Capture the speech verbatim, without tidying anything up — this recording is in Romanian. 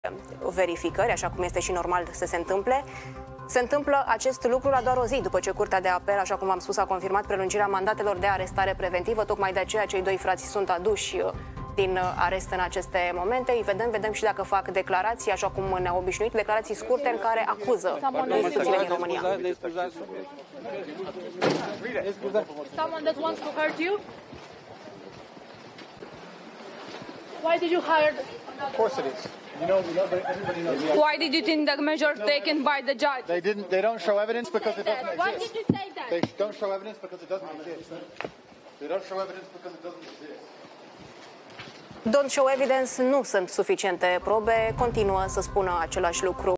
verificări, așa cum este și normal să se întâmple. Se întâmplă acest lucru la doar o zi după ce Curtea de Apel, așa cum am spus, a confirmat prelungirea mandatelor de arestare preventivă. Tocmai de aceea cei doi frați sunt aduși din arest în aceste momente. Îi vedem, vedem și dacă fac declarații, așa cum ne-au obișnuit, declarații scurte în care acuză instituțiile din România. Someone that wants to hurt you? Why did you hire? Of course it is. You know, you know, everybody knows. Why did you think the measure taken by the judge? They didn't. They don't show evidence because it doesn't Why exist. did you say that? They don't show evidence because it doesn't exist. They don't show evidence because it doesn't exist. Don't show evidence, nu sunt suficiente probe, continuă să spună același lucru.